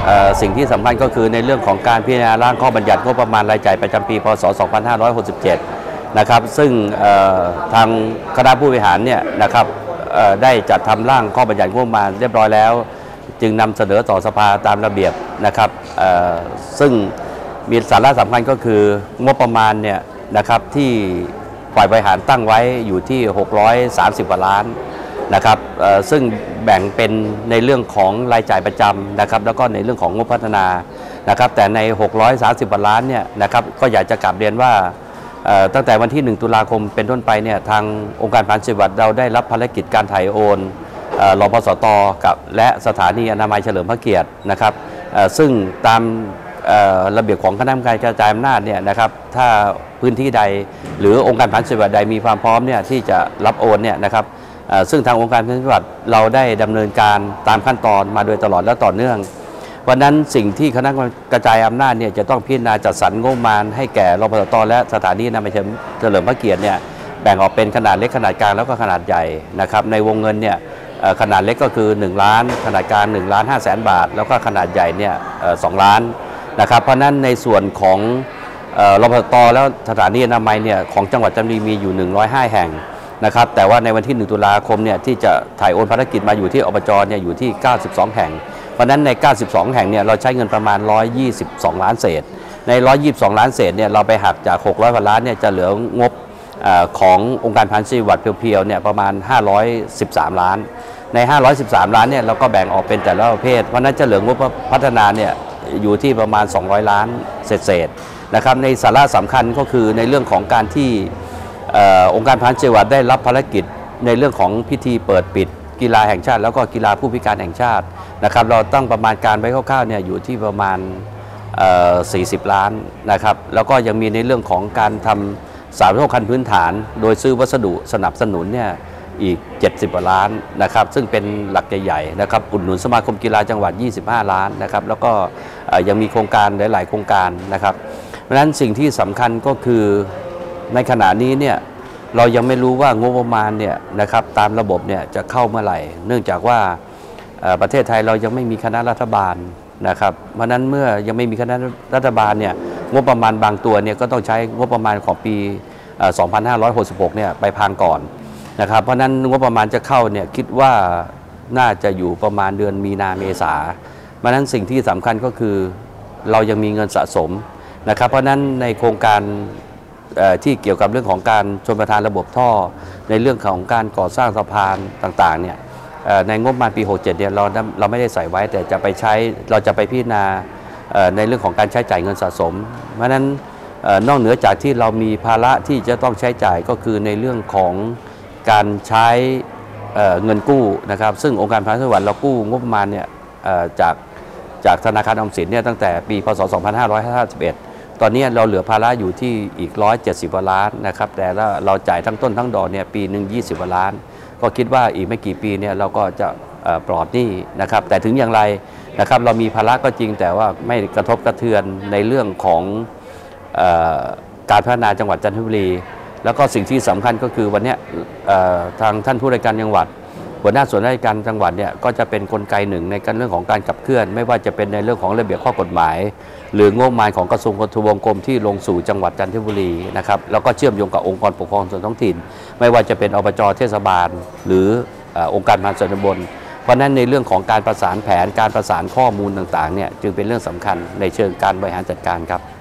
สิ่งที่สำคัญก็คือในเรื่องของการพิจารณาร่างข้อบัญญัติงบประมาณรายจ่ายประจำปีพศ 2567 นะครับซึ่งทางคณะผู้บริหารเนี่ยนะครับได้จัดทำร่างข้อบัญญัติงบประมาณเรียบร้อยแล้วจึงนำเสนอต่อสภาตามระเบียบนะครับซึ่งมีสาระสำคัญก็คืองบประมาณเนี่ยนะครับที่ฝ่ายบริหารตั้งไว้อยู่ที่630 กว่าล้านนะครับซึ่งแบ่งเป็นในเรื่องของรายจ่ายประจำนะครับแล้วก็ในเรื่องของงบพัฒนานะครับแต่ใน630 กว่าล้านเนี่ยนะครับก็อยากจะกลับเรียนว่าตั้งแต่วันที่1 ตุลาคมเป็นต้นไปเนี่ยทางองค์การพันธุ์จังหวัดเราได้รับภารกิจการถ่ายโอนรพสต.กับและสถานีอนามัยเฉลิมพระเกียรตินะครับซึ่งตามระเบียบของคณะกรรมการกระจายอำนาจเนี่ยนะครับถ้าพื้นที่ใดหรือองค์การพันธุ์จังหวัดใดมีความพร้อมเนี่ยที่จะรับโอนเนี่ยนะครับซึ่งทางองค์การพันธุ์จังหวัดเราได้ดำเนินการตามขั้นตอนมาโดยตลอดและต่อเนื่องวันนั้นสิ่งที่คณะกระจายอำนาจเนี่ยจะต้องพิจารณาจัดสรรงบประมาณให้แก่รพสต.และสถานีอนามัยเฉลิมพระเกียรติเนี่ยแบ่งออกเป็นขนาดเล็กขนาดกลางแล้วก็ขนาดใหญ่นะครับในวงเงินเนี่ยขนาดเล็กก็คือ1 ล้านขนาดกลาง1,500,000 บาทแล้วก็ขนาดใหญ่เนี่ย2 ล้านนะครับเพราะนั้นในส่วนของรพสต.แล้วสถานีอนามัยเนี่ยของจังหวัดจันทบุรีมีอยู่105 แห่งนะครับแต่ว่าในวันที่1 ตุลาคมเนี่ยที่จะถ่ายโอนภารกิจมาอยู่ที่อบจเนี่ยอยู่ที่92 แห่งเพราะนั้นใน92 แห่งเนี่ยเราใช้เงินประมาณ122 ล้านเศษใน122 ล้านเศษเนี่ยเราไปหักจาก600 กว่าล้านเนี่ยจะเหลืองบขององค์การพันธุ์จังหวัดเพียวๆเนี่ยประมาณ513 ล้านใน513 ล้านเนี่ยเราก็แบ่งออกเป็นแต่ละประเภทเพราะนั้นจะเหลืองบพัฒนาเนี่ยอยู่ที่ประมาณ200 ล้านเศษนะครับในสาระสำคัญก็คือในเรื่องของการที่องค์การพันธุ์จังหวัดได้รับภารกิจในเรื่องของพิธีเปิดปิดกีฬาแห่งชาติแล้วก็กีฬาผู้พิการแห่งชาตินะครับเราตั้งประมาณการไว้คร่าวๆเนี่ยอยู่ที่ประมาณ40 ล้านนะครับแล้วก็ยังมีในเรื่องของการทำสาธารณูปโภคขั้นพื้นฐานโดยซื้อวัสดุสนับสนุนเนี่ยอีก70 กว่าล้านนะครับซึ่งเป็นหลักใหญ่ๆนะครับอุดหนุนสมาคมกีฬาจังหวัด25 ล้านนะครับแล้วก็ยังมีโครงการหลายๆโครงการนะครับเพราะฉะนั้นสิ่งที่สำคัญก็คือในขณะนี้เนี่ยเรายังไม่รู้ว่างบประมาณเนี่ยนะครับตามระบบเนี่ยจะเข้าเมื่อไหร่เนื่องจากว่าประเทศไทยเรายังไม่มีคณะรัฐบาลนะครับเพราะนั้นเมื่อยังไม่มีคณะรัฐบาลเนี่ยงบประมาณบางตัวเนี่ยก็ต้องใช้งบประมาณของปี 2566 เนี่ยไปพางก่อนนะครับเพราะนั้นงบประมาณจะเข้าเนี่ยคิดว่าน่าจะอยู่ประมาณเดือนมีนาเมษาเพราะนั้นสิ่งที่สำคัญก็คือเรายังมีเงินสะสมนะครับเพราะนั้นในโครงการที่เกี่ยวกับเรื่องของการชลประทานระบบท่อในเรื่องของการก่อสร้างสะพานต่างๆเนี่ยในงบประมาณปี 67 เนี่ยเราไม่ได้ใส่ไว้แต่จะไปใช้เราจะไปพิจารณาในเรื่องของการใช้จ่ายเงินสะสมเพราะฉะนั้นนอกเหนือจากที่เรามีภาระที่จะต้องใช้จ่ายก็คือในเรื่องของการใช้เงินกู้นะครับซึ่งองค์การพัฒนาจังหวัดเรากู้งบประมาณเนี่ยจากธนาคารออมสินเนี่ยตั้งแต่ปีพศ 2551ตอนนี้เราเหลือภาระอยู่ที่อีก170 กว่าล้านนะครับแต่เราจ่ายทั้งต้นทั้งดอกเนี่ยปีหนึ่ง20 กว่าล้านก็คิดว่าอีกไม่กี่ปีเนี่ยเราก็จะปลอดหนี้นะครับแต่ถึงอย่างไรนะครับเรามีภาระก็จริงแต่ว่าไม่กระทบกระเทือนในเรื่องของการพัฒนาจังหวัดจันทบุรีแล้วก็สิ่งที่สำคัญก็คือวันนี้ทางท่านผู้ว่าการจังหวัดหัวหน้าส่วนราชการจังหวัดเนี่ยก็จะเป็นกลไกหนึ่งในเรื่องของการขับเคลื่อนไม่ว่าจะเป็นในเรื่องของระเบียบข้อกฎหมายหรืองบประมาณของกระทรวงทบวงกรมที่ลงสู่จังหวัดจันทบุรีนะครับแล้วก็เชื่อมโยงกับองค์กรปกครองส่วนท้องถิ่นไม่ว่าจะเป็นอบจ.เทศบาลหรือองค์การพัฒนาส่วนตำบลเพราะนั้นในเรื่องของการประสานแผนการประสานข้อมูลต่างๆเนี่ยจึงเป็นเรื่องสำคัญในเชิงการบริหารจัดการครับ